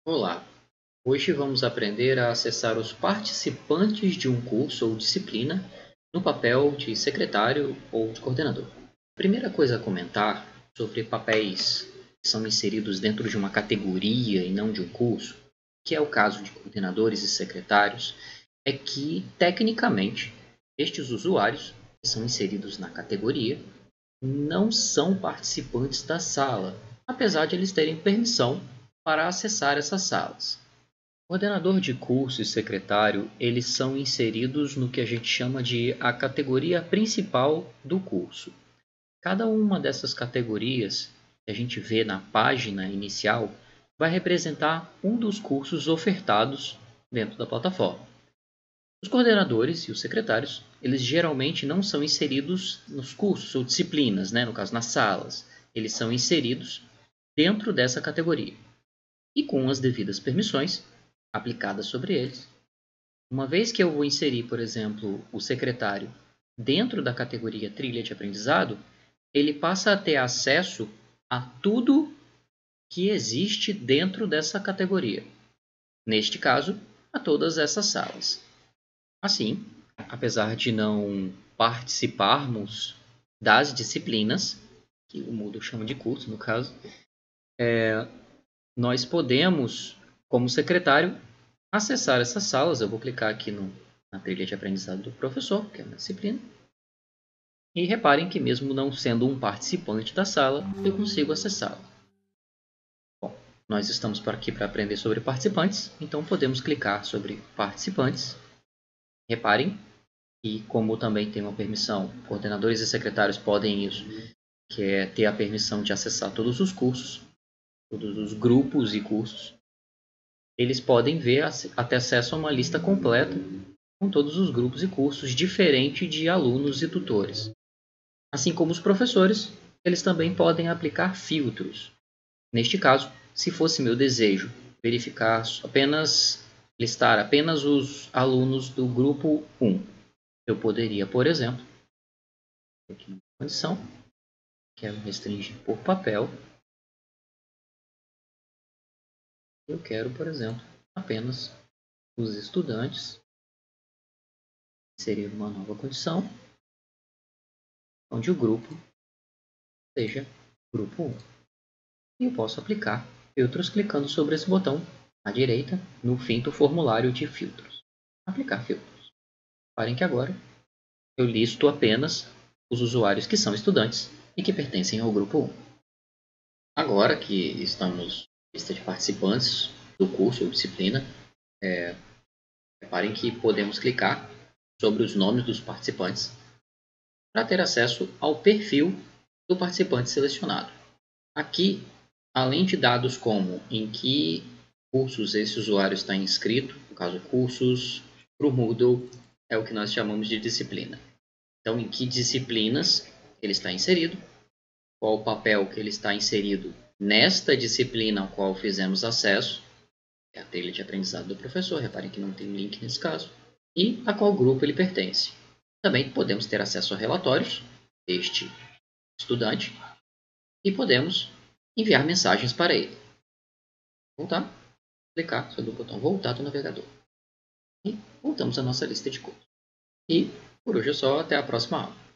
Olá! Hoje vamos aprender a acessar os participantes de um curso ou disciplina no papel de secretário ou de coordenador. A primeira coisa a comentar sobre papéis que são inseridos dentro de uma categoria e não de um curso, que é o caso de coordenadores e secretários, é que, tecnicamente, estes usuários que são inseridos na categoria não são participantes da sala, apesar de eles terem permissão para acessar essas salas. Coordenador de curso e secretário, eles são inseridos no que a gente chama de a categoria principal do curso. Cada uma dessas categorias que a gente vê na página inicial vai representar um dos cursos ofertados dentro da plataforma. Os coordenadores e os secretários, eles geralmente não são inseridos nos cursos ou disciplinas, no caso nas salas. Eles são inseridos dentro dessa categoria e com as devidas permissões aplicadas sobre eles. Uma vez que eu vou inserir, por exemplo, o secretário dentro da categoria trilha de aprendizado, ele passa a ter acesso a tudo que existe dentro dessa categoria. Neste caso, a todas essas salas. Assim, apesar de não participarmos das disciplinas, que o Moodle chama de curso no caso, nós podemos, como secretário, acessar essas salas. Eu vou clicar aqui na trilha de aprendizado do professor, que é a minha disciplina. E reparem que mesmo não sendo um participante da sala, eu consigo acessá-la. Bom, nós estamos por aqui para aprender sobre participantes, então podemos clicar sobre participantes. Reparem que, como também tem uma permissão, coordenadores e secretários podem isso, que é ter a permissão de acessar todos os cursos, todos os grupos e cursos. Eles podem ter acesso a uma lista completa com todos os grupos e cursos, diferente de alunos e tutores. Assim como os professores, eles também podem aplicar filtros. Neste caso, se fosse meu desejo verificar listar apenas os alunos do grupo 1, eu poderia, por exemplo, aqui na condição, quero restringir por papel, eu quero, por exemplo, apenas os estudantes, inserir uma nova condição, onde o grupo seja grupo 1. E eu posso aplicar filtros clicando sobre esse botão à direita no fim do formulário de filtros. Aplicar filtros. Reparem que agora eu listo apenas os usuários que são estudantes e que pertencem ao grupo 1. Agora que estamos na lista de participantes do curso ou disciplina, reparem que podemos clicar sobre os nomes dos participantes para ter acesso ao perfil do participante selecionado. Aqui, além de dados como em que cursos esse usuário está inscrito, no caso cursos, para o Moodle é o que nós chamamos de disciplina. Então, em que disciplinas ele está inserido, qual o papel que ele está inserido nesta disciplina ao qual fizemos acesso, é a trilha de aprendizado do professor, reparem que não tem link nesse caso, e a qual grupo ele pertence. Também podemos ter acesso a relatórios deste estudante e podemos enviar mensagens para ele. Voltar, clicar sobre o botão voltar do navegador. E voltamos à nossa lista de cursos. E por hoje é só, até a próxima aula.